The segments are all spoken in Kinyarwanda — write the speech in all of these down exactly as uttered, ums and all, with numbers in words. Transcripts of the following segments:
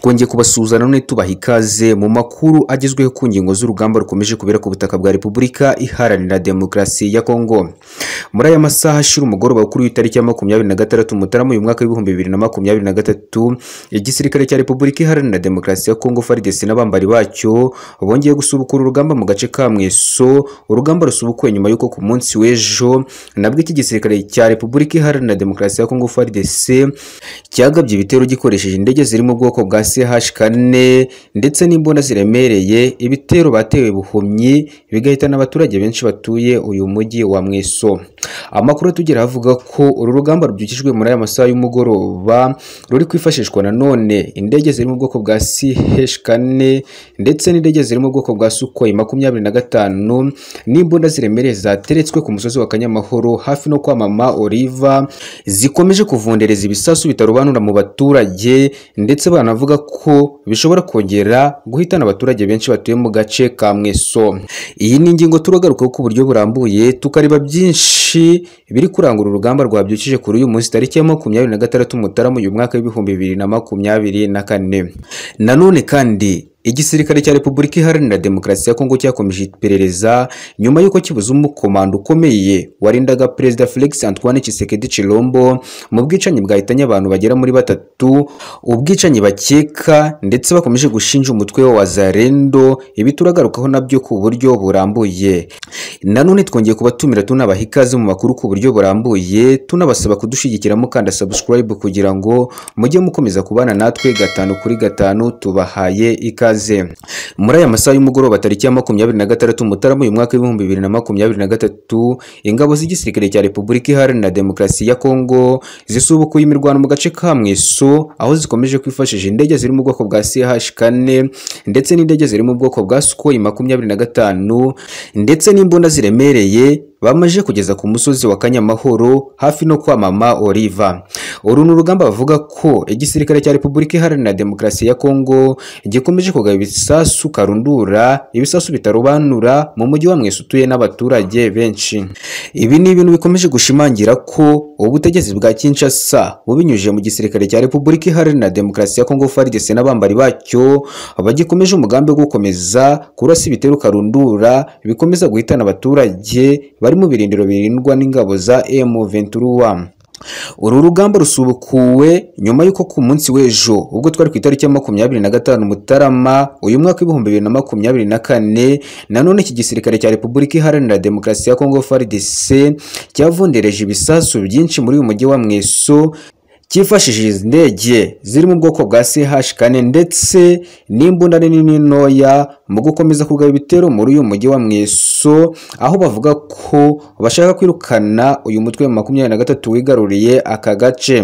twongeye kubasuhuza none tubaha ikaze mu makuru agezweho ku ngingo z'urugamba rukomeje kubera ku butaka bwa Repubulika Iharanira Demokarasi ya Kongo. Muri aya masaha ashira umugoroba kuri itariki ya makumyabiri na gatandatu Mutarama uyu mwaka w'ibihumbi bibiri na makumyabiri na gatatu, igisirikare cya Repubulika Iharanira Demokarasi ya Kongo F A R D C n'abambari bacyo bongeye gusubukura urugamba mu gace ka Mweso. Urugamba rusubukuye nyuma y'uko ku munsi w'ejo nabwo iki gisirikare cya Repubulika Iharanira Demokarasi ya Kongo F A R D C cyagabye ibitero gikoresheje indege ziri mu bwoko bwa C H kane ndetse n'imbunda ziremereye. Ibitero batewe buhumyi bigahitana abaturage benshi batuye uyu mujyi wa Mweso. Amakuru atugera avuga ko uru rugamba rubyukijwe muri aya masaha y'umugoroba ruri kwifashishwa na none indege ziri mu bwoko bwa C H kane ndetse n'indege ziri mu bwoko bwa Sukhoi makumyabiri na gatanu n'imbunda ziremereye zateretswe ku musozi wa Kanyamahoro hafi no kwa Mama Oliva, zikomeje kuvundereza ibisasu bitarobanura mu baturage ndetse banavuga ko bishobora kongera guhitana abaturage benshi batuye mu gace ka Mweso. Iyi ni ingingo turagarukaho ku buryo burambuye tukareba byinshi biri kurangura urugamba rwabyukije kuri uyu munsi tariki ya makumyabiri na gatandatu Mutarama uyu mwaka w'ibihumbi bibiri na makumyabiri na kane. Nanone kandi igisirikare cya Repubulika Iharanira Demokarasi ya Kongo cyakomeje iperereza nyuma y'uko kibuze umukomando ukomeye warindaga Perezida Felix Antoine Tshisekedi Tshilombo mu bwicanyi bwahitanye abantu bagera muri batatu, ubwicanyi bakeka ndetse bakomeje gushinja umutwe wa Wazalendo. Ibi turagarukaho nabyo ku buryo burambuye. Nanone twongeye kubatumira tunabaha ikaze mu makuru ku buryo burambuye, tunabasaba kudushigikira mukanda subscribe kugira ngo mujye mukomeza kubana natwe gatanu kuri gatanu. Tubahaye ikaze. Muri aya masaha y'umugoroba tariki ya makumyabiri na gatandatu Mutarama uyu mwaka w'ibihumbi bibiri na makumyabiri na gatatu, ingabo z'igisirikare cya Repubulika Iharanira Demokarasi ya Kongo zisubukuye imirwano mu gace ka Mweso, aho zikomeje kwifashisha indege ziri mu bwoko bwa C H kane ndetse n'indege ziri mu bwoko bwa Sukhoi makumyabiri na gatanu ndetse n'imbunda ziremereye bamaje kugeza ku musozi wa Kanyamahoro hafi no kwa Mama Oliva. Uru ni urugamba bavuga ko igisirikare cya Repubulika Iharanira Demokarasi ya Kongo gikomeje kugaba ibisasu karundura, ibisasu bitarobanura mu mujyi wa Mweso utuye n'abaturage benshi. Ibi ni ibintu bikomeje gushimangira ko ubutegetsi bwa Kinshasa bubinyujije mu gisirikare cya Repubulika Iharanira Demokarasi ya Kongo F A R D C n'abambari bacyo bagikomeje umugambi wo gukomeza kurasa ibitero karundura bikomeza guhitana abaturage bari mu birindiro birindwa n'ingabo za M vingt-trois. Uru rugamba rusubukuwe nyuma y'uko ku munsi w'ejo ubwo twari ku itariki ya makumyabiri na gatanu Mutarama uyu mwaka w'ibihumbi bibiri na makumyabiri na kane, nanone iki gisirikare cya Repubulika Iharanira Demokarasi ya Kongo F A R D C cyavundereje ibisasu byinshi muri uyu mujyi wa Mweso cyifashishije indege ziri mu bwoko bwa C H kane ndetse n'imbunda nini ntoya mu gukomeza kugaba ibitero muri uyu mujyi wa Mweso, aho bavuga ko bashaka kwirukana uyu mutwe wa makumyabiri na gatatu wigaruriye aka gace.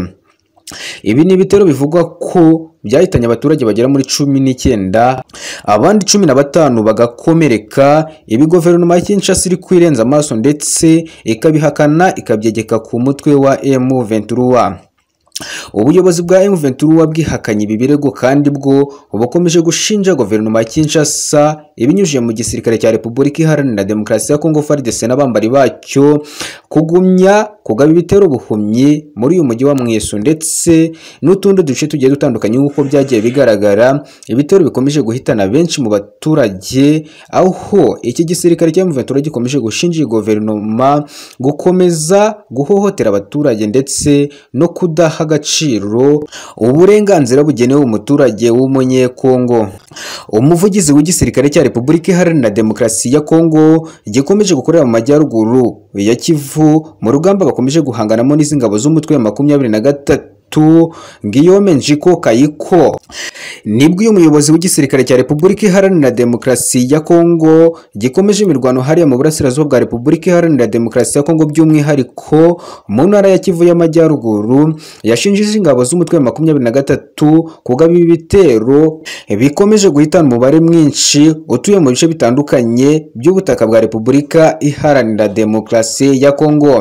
Ibi ni ibitero bivugwa ko byahitanye abaturage bagera muri cumi n'icyenda, abandi cumi na batanu bagakomereka. Ibi guverinoma ya Kinshasa iri kwirenza amaso ndetse ikabihakana ikabyegeka ku mutwe wa M vingt-trois. Ubuyobozi bwa M vingt-trois bwihakanye ibi birego kandi bwo bukomeje gushinja guverinoma ya Kinshasa ibinyujije mu gisirikare cya Repubulika Iharanira Demokarasi ya Kongo F A R D C n'abambari bacyo kugumya kugaba ibitero buhumyi muri uyu mujyi wa Mweso ndetse n'utundi duce tugiye dutandukanye nk'uko byagiye bigaragara. Ibitero bikomeje guhitana benshi mu baturage, aho iki gisirikare cya M vingt-trois gikomeje gushinja guverinoma gukomeza guhohotera abaturage ndetse no kudaha agaciro uburenganzira bugenewe umuturage w'umunyekongo. Umuvugizi w'igisirikare cya Repubulika Iharanira Demokarasi ya Kongo gikomeje gukorera mu majyaruguru ya Kivu mu rugamba bakomeje guhanganamo n'izi ngabo z'umutwe wa makumyabiri na gatatu, Guillaume Njiko Kayiko, nibwo uyu muyobozi w'igisirikare cya Repubulika Iharanira Demokarasi ya Kongo gikomeje imirwano hariya mu burasirazuba bwa Repubulika Iharanira Demokarasi ya Kongo by'umwihariko mu ntara ya Kivu y'Amajyaruguru, yashinjije ingabo z'umutwe wa makumyabiri na gatatu kugaba ibitero bikomeje guhitana umubare mwinshi utuye mu bice bitandukanye by'ubutaka bwa Repubulika Iharanira Demokarasi ya Kongo.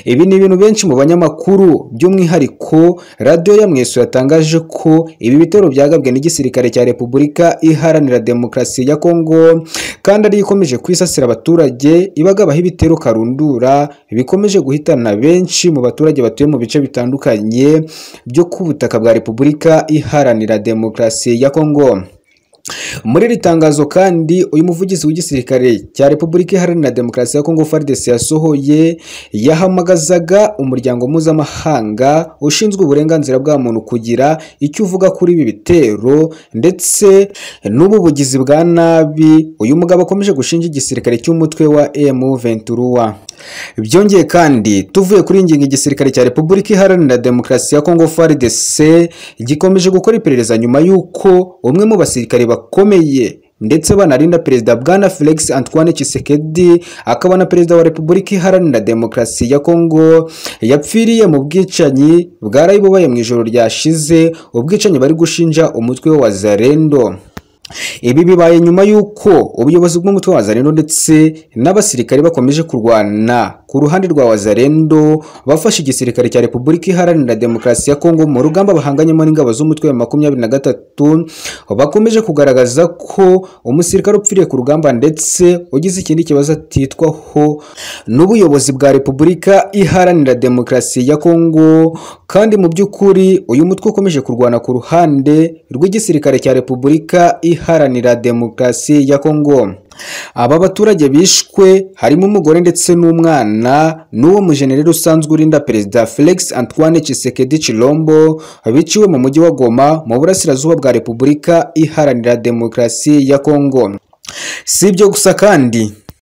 Ibi ni ibintu benshi mu banyamakuru by'umwihariko radiyo ya Mweso yatangaje ko ibi bitero byagabwe n'igisirikare cya Repubulika Iharanira Demokarasi ya Kongo kandi ari ikomeje kwisasira abaturage ibagabaho ibitero karundura bikomeje guhitana benshi mu baturage batuye mu bice bitandukanye byo ku butaka bwa Repubulika Iharanira Demokarasi ya Kongo. Muri iri tangazo kandi uyu muvugizi w'igisirikare cya Repubulika Iharanira Demokarasi ya Kongo F A R D C yasohoye yahamagazaga umuryango mpuzamahanga ushinzwe uburenganzira bwa muntu kugira icyo uvuga kuri ibi bitero ndetse n'ubu bugizi bwa nabi uyu mugabo akomeje gushinja igisirikare cy'umutwe wa M vingt-trois. Byongeye kandi tuvuye kuri ingingo igisirikare cya Repubulika Iharanira Demokarasi ya Kongo F A R D C gikomeje gukora iperereza nyuma y'uko umwe mu basirikare bakomeye ndetse banarinda Perezida Bwana Felix Antoine Tshisekedi akaba na Perezida wa Repubulika Iharanira Demokarasi ya Kongo yapfiriye mu bwicanyi bwarayibobaye mu ijoro ryashize, ubwicanyi bari gushinja umutwe wa Wazalendo. Ibi bibaye nyuma y'uko ubuyobozi bw'umutwe wa Wazalendo ndetse n'abasirikare bakomeje kurwana ku ruhande rwa Wazalendo bafashe igisirikare cya Repubulika Iharanira Demokarasi ya Kongo mu rugamba bahanganyemo n'ingabo z'umutwe wa makumyabiri na gatatu, bakomeje kugaragaza ko umusirikare upfiriye ku rugamba ndetse ugize ikindi kibazo atitwaho n'ubuyobozi bwa Repubulika Iharanira Demokarasi ya Kongo, kandi mu by'ukuri uyu mutwe ukomeje kurwana ku ruhande rw'igisirikare cya Repubulika Iharanira Demokarasi ya Kongo. Aba baturage bishwe harimo umugore ndetse n'umwana n'uwo mujenerali usanzwe urinda Perezida Felix Antoine Tshisekedi Chilombo biciwe mu mujyi wa Goma mu burasirazuba bwa Repubulika Iharanira Demokarasi ya Kongo. Si ibyo gusa kandi